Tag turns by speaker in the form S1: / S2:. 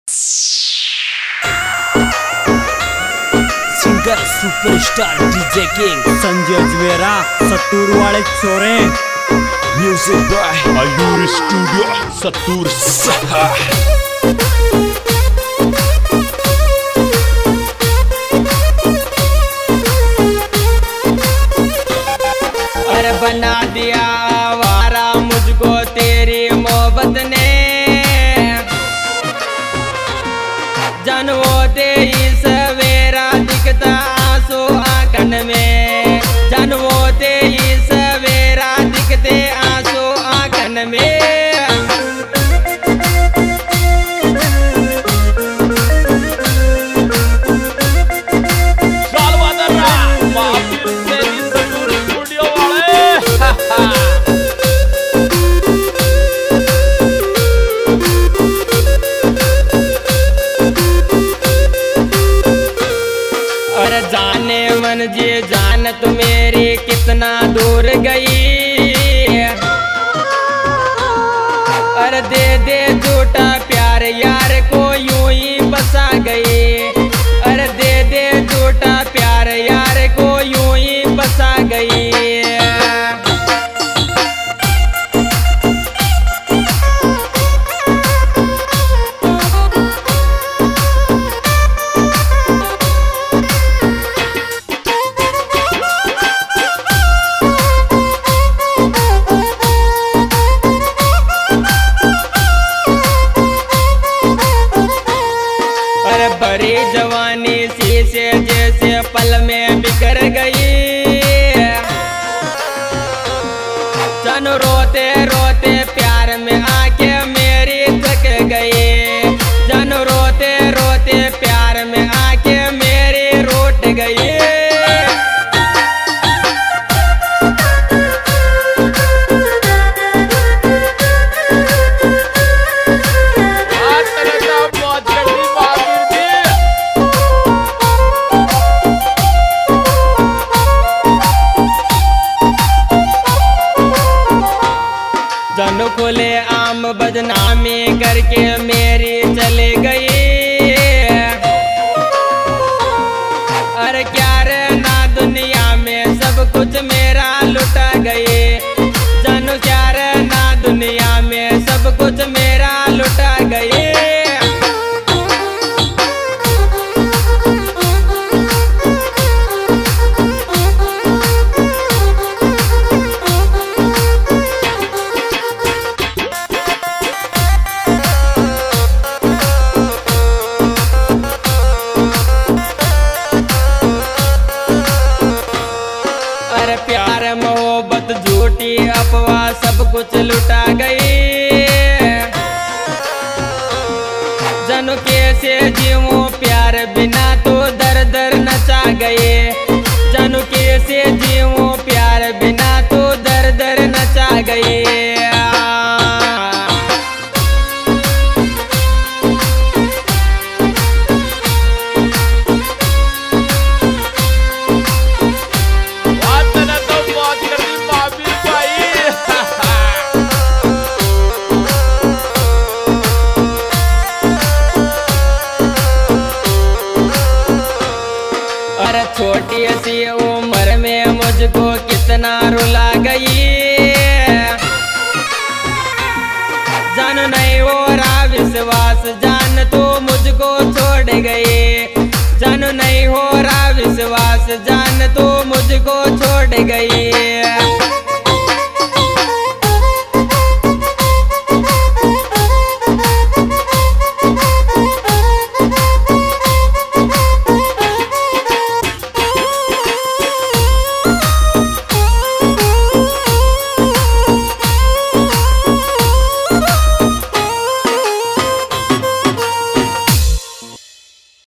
S1: Singer superstar DJ king
S2: Sanjay Javera Sattur वाले छोरे।
S1: Music by Ayur studio Sattur सहा।
S3: अरे बना दिया आवारा मुझको तेरी मोहब्बत ने, जनवो तेरी सवेरा दिखता आंसू आंखन में, जनवो तेरी सवेरा दिखते आंसू आंखन में। जाने मन जी जानत मेरी कितना दूर गई, अरे दे दे झूठा प्यार यार को यूं ही बसा गई, अरे दे दे झूठा प्यार यार को यूं ही बसा गई। बड़ी जवानी शीशे जैसे पल में बिखर गई, जानो रोते रोते प्यार में आके मेरी थक गई, जानो रोते रोते प्यार में आके मेरी रूठ गई। जन खुले आम बदनामी करके मेरी चली गई, अरे क्या रे ना दुनिया में सब कुछ मेरा लुटा गई, जानू क्या रे ना दुनिया में सब कुछ मेरा लुटा गई। प्यार मोहब्बत झूठी अफवाह सब कुछ लुटा गई, जानू कैसे जीऊं प्यार बिना तो दर दर नचा गए, जानू कैसे जीऊं प्यार बिना तो दर दर नचा गए। छोटी सी उम्र में मुझको कितना रुला गई,